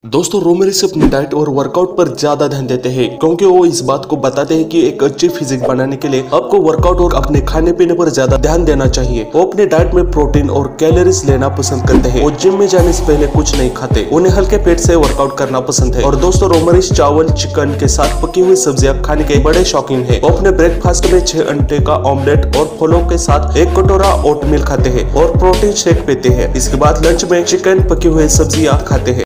दोस्तों रोमेरिस अपनी डाइट और वर्कआउट पर ज्यादा ध्यान देते हैं क्योंकि वो इस बात को बताते हैं कि एक अच्छी फिजिक बनाने के लिए आपको वर्कआउट और अपने खाने पीने पर ज्यादा ध्यान देना चाहिए। वो अपने डाइट में प्रोटीन और कैलोरीज लेना पसंद करते हैं। वो जिम में जाने से पहले कुछ नहीं खाते, उन्हें हल्के पेट से वर्कआउट करना पसंद है। और दोस्तों रोमेरिस चावल चिकन के साथ पकी हुई सब्जियां खाने के बड़े शौकीन है। वो अपने ब्रेकफास्ट में 6 अंडे का ऑमलेट और फलों के साथ 1 कटोरा ओटमील खाते हैं और प्रोटीन शेक पीते हैं। इसके बाद लंच में चिकन पकी हुई सब्जियां खाते हैं।